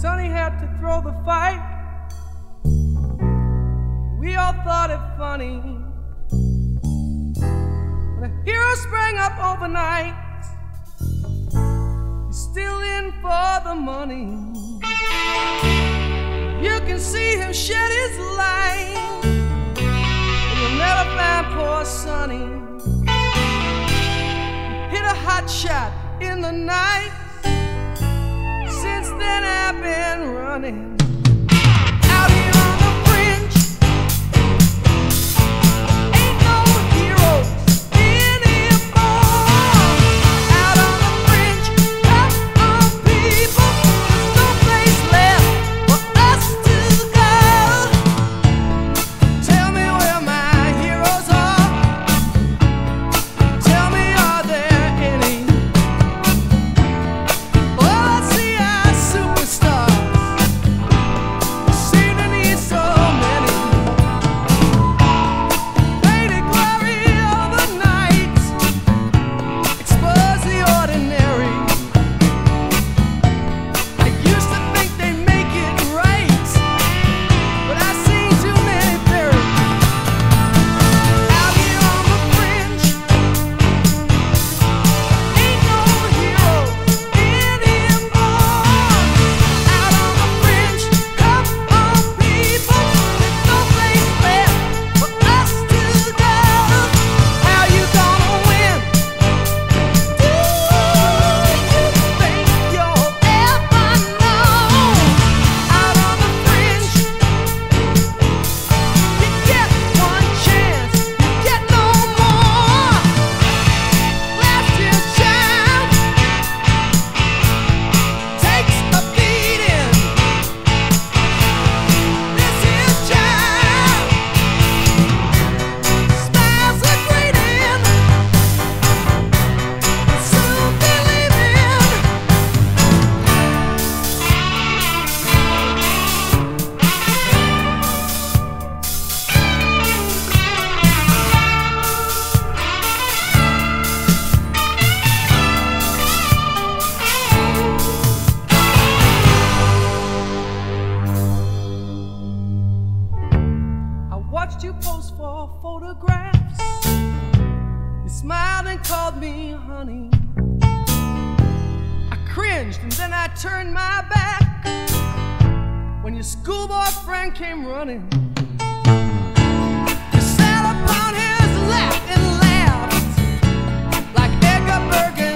Sonny had to throw the fight. We all thought it funny. When a hero sprang up overnight, he's still in for the money. You can see him shed his light. You'll never find poor Sonny. He hit a hot shot in the night. Since then I've been running out here on the fringe. Ain't no heroes anymore. Out on the fringe, come on people. There's no place left for us to go. Tell me where my heroes are. Tell me, are there any? All I see are superstars. Seem to need so many. Faded glory of the night. Expose the ordinary. I used to think they'd make it right, but I've seen too many buried. Out here on the fringe, ain't no heroes anymore. Out on the fringe, come on people. There's no place left for us to go. How you gonna win? Do you think you'll ever know? Out on the fringe, you get one chance, you get no more. Last year's child takes a beating. This year's child smiles are greeting. Soon be leaving. I watched you pose for photographs. You smiled and called me honey. I cringed and then I turned my back when your schoolboy friend came running. You sat upon his lap and laughed like Edgar Bergen